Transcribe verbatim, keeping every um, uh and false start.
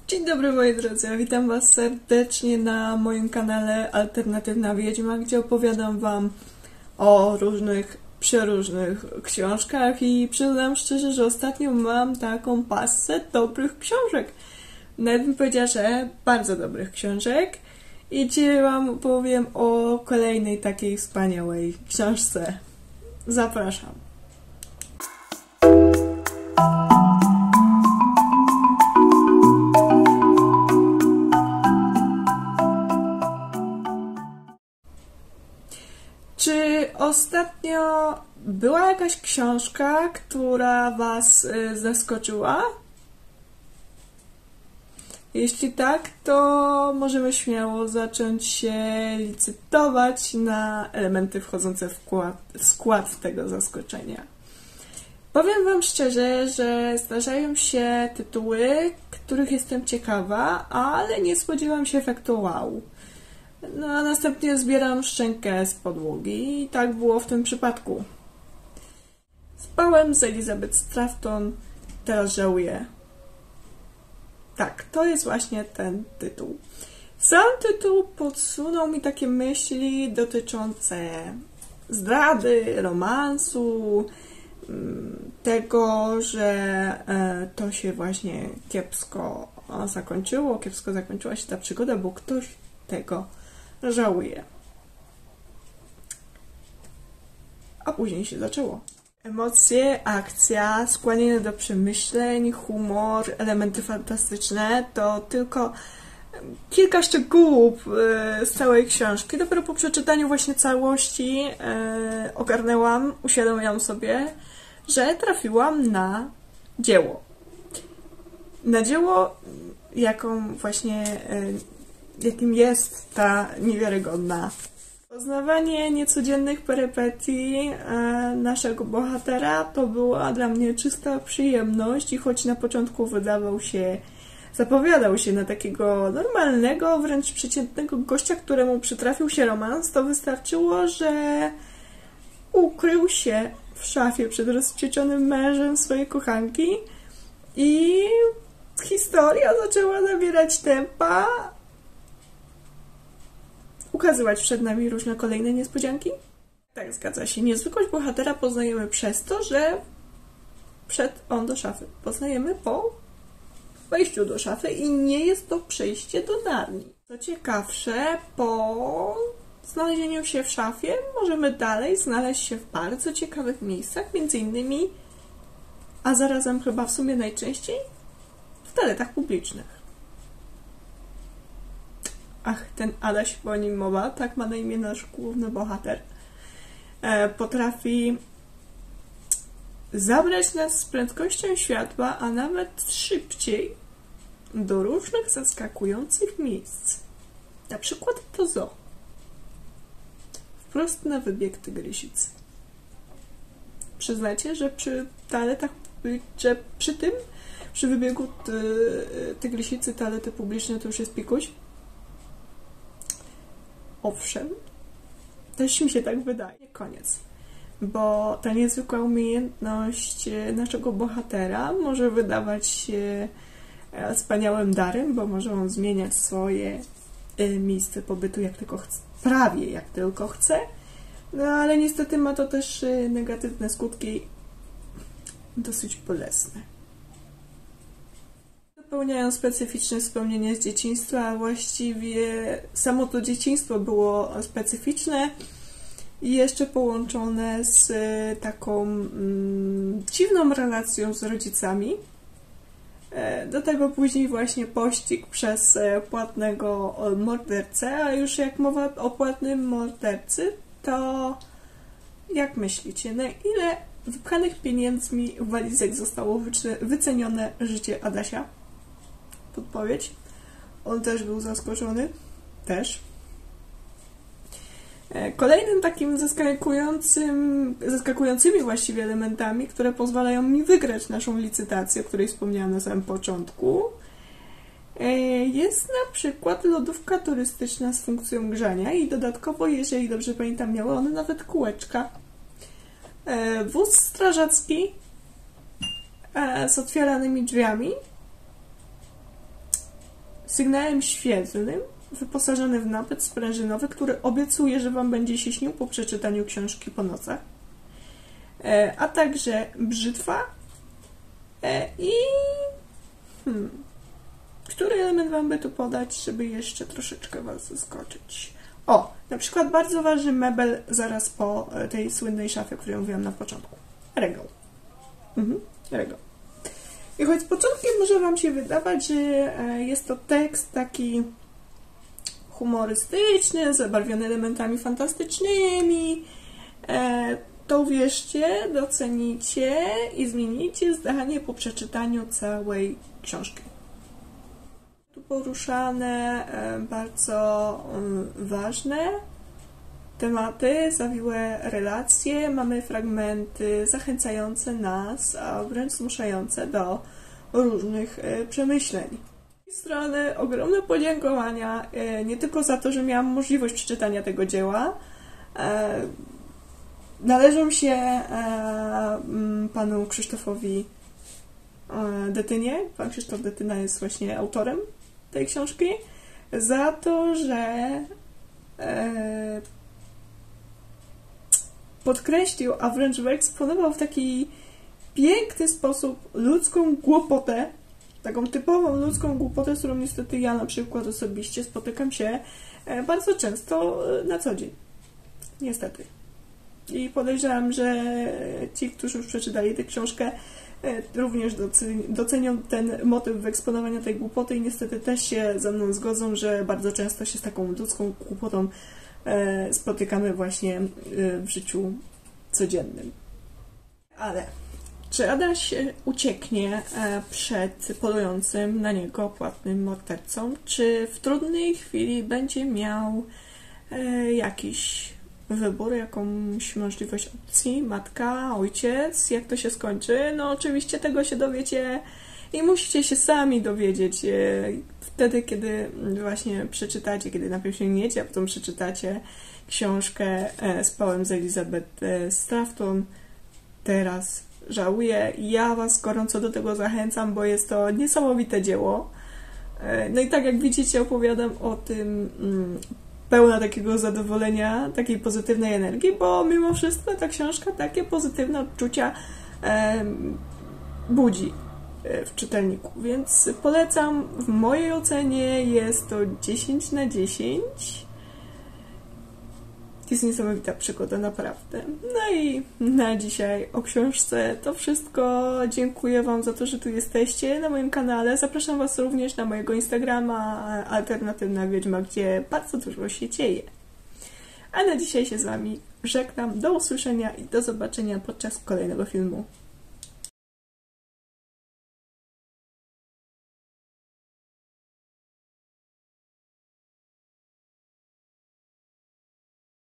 Dzień dobry moi drodzy, witam was serdecznie na moim kanale Alternatywna Wiedźma, gdzie opowiadam wam o różnych, przeróżnych książkach i przyznam szczerze, że ostatnio mam taką pasę dobrych książek. Nawet bym powiedziała, że bardzo dobrych książek. I dzisiaj wam powiem o kolejnej takiej wspaniałej książce. Zapraszam. Czy ostatnio była jakaś książka, która was y, zaskoczyła? Jeśli tak, to możemy śmiało zacząć się licytować na elementy wchodzące w skład, w skład tego zaskoczenia. Powiem wam szczerze, że zdarzają się tytuły, których jestem ciekawa, ale nie spodziewam się efektu wow. No a następnie zbieram szczękę z podłogi i tak było w tym przypadku. Spałem z Elizabeth Stratton, teraz żałuję. Tak, to jest właśnie ten tytuł. Sam tytuł podsunął mi takie myśli dotyczące zdrady, romansu, tego, że to się właśnie kiepsko zakończyło, kiepsko zakończyła się ta przygoda, bo ktoś tego żałuje. A później się zaczęło. Emocje, akcja, skłanianie do przemyśleń, humor, elementy fantastyczne to tylko kilka szczegółów z całej książki. Dopiero po przeczytaniu właśnie całości e, ogarnęłam, uświadomiłam sobie, że trafiłam na dzieło. Na dzieło, jaką właśnie e, jakim jest ta niewiarygodna. Poznawanie niecodziennych perypetii e, naszego bohatera to była dla mnie czysta przyjemność i choć na początku wydawał się, zapowiadał się na takiego normalnego, wręcz przeciętnego gościa, któremu przytrafił się romans, to wystarczyło, że ukrył się w szafie przed rozwścieczonym mężem swojej kochanki i historia zaczęła nabierać tempa, ukazywać przed nami różne kolejne niespodzianki? Tak, zgadza się. Niezwykłość bohatera poznajemy przez to, że wszedł on do szafy. Poznajemy po wejściu do szafy i nie jest to przejście do Narni. Co ciekawsze, po znalezieniu się w szafie możemy dalej znaleźć się w bardzo ciekawych miejscach, między innymi, a zarazem chyba w sumie najczęściej, w toaletach publicznych. Ach, ten Adaś, bo o nim mowa, tak ma na imię nasz główny bohater, e, potrafi zabrać nas z prędkością światła, a nawet szybciej do różnych zaskakujących miejsc. Na przykład to zoo. Wprost na wybieg Tygrysicy. Przyznacie, że przy toaletach, że przy tym, przy wybiegu ty, Tygrysicy toalety publiczne to już jest pikuś? Owszem, też mi się tak wydaje. Koniec. Bo ta niezwykła umiejętność naszego bohatera może wydawać się wspaniałym darem, bo może on zmieniać swoje miejsce pobytu jak tylko chce, prawie jak tylko chce, no ale niestety ma to też negatywne skutki, dosyć bolesne. Spełniają specyficzne wspomnienia z dzieciństwa, a właściwie samo to dzieciństwo było specyficzne i jeszcze połączone z taką mm, dziwną relacją z rodzicami. Do tego później właśnie pościg przez płatnego mordercę, a już jak mowa o płatnym mordercy, to jak myślicie, na ile wypchanych pieniędzmi walizek zostało wycenione życie Adasia? Podpowiedź. On też był zaskoczony. Też. Kolejnym takim zaskakującym, zaskakującymi właściwie elementami, które pozwalają mi wygrać naszą licytację, o której wspomniałam na samym początku, jest na przykład lodówka turystyczna z funkcją grzania i dodatkowo, jeżeli dobrze pamiętam, miały one nawet kółeczka. Wóz strażacki z otwieranymi drzwiami sygnałem świetlnym, wyposażony w napęd sprężynowy, który obiecuje, że Wam będzie się śnił po przeczytaniu książki po nocach, a także brzytwa i hmm, który element Wam by tu podać, żeby jeszcze troszeczkę Was zaskoczyć? O, na przykład bardzo ważny mebel zaraz po tej słynnej szafie, o której mówiłam na początku. Regał. Mhm, regał. I choć z początkiem może Wam się wydawać, że jest to tekst taki humorystyczny, zabarwiony elementami fantastycznymi, to uwierzcie, docenicie i zmienicie zdanie po przeczytaniu całej książki. Tu poruszane bardzo ważne tematy, zawiłe relacje, mamy fragmenty zachęcające nas, a wręcz zmuszające do różnych przemyśleń. Z tej strony ogromne podziękowania nie tylko za to, że miałam możliwość przeczytania tego dzieła. Należą się panu Krzysztofowi Detynie. Pan Krzysztof Detyna jest właśnie autorem tej książki. Za to, że podkreślił, a wręcz wyeksponował w taki piękny sposób ludzką głupotę, taką typową ludzką głupotę, z którą niestety ja na przykład osobiście spotykam się bardzo często na co dzień. Niestety. I podejrzewam, że ci, którzy już przeczytali tę książkę, również docenią ten motyw wyeksponowania tej głupoty i niestety też się ze mną zgodzą, że bardzo często się z taką ludzką głupotą spotykamy właśnie w życiu codziennym. Ale czy Adaś ucieknie przed polującym na niego płatnym mordercą? Czy w trudnej chwili będzie miał jakiś wybór, jakąś możliwość opcji? Matka, ojciec? Jak to się skończy? No oczywiście tego się dowiecie i musicie się sami dowiedzieć wtedy, kiedy właśnie przeczytacie, kiedy najpierw sięgniecie, a potem przeczytacie książkę Spałem z Elizabeth Stratton. Teraz żałuję. Ja Was gorąco do tego zachęcam, bo jest to niesamowite dzieło. No i tak jak widzicie, opowiadam o tym pełna takiego zadowolenia, takiej pozytywnej energii, bo mimo wszystko ta książka takie pozytywne odczucia e, budzi w czytelniku, więc polecam. W mojej ocenie jest to dziesięć na dziesięć. Jest niesamowita przygoda, naprawdę. No i na dzisiaj o książce to wszystko. Dziękuję Wam za to, że tu jesteście na moim kanale. Zapraszam Was również na mojego Instagrama Alternatywna Wiedźma, gdzie bardzo dużo się dzieje. A na dzisiaj się z Wami żegnam. Do usłyszenia i do zobaczenia podczas kolejnego filmu.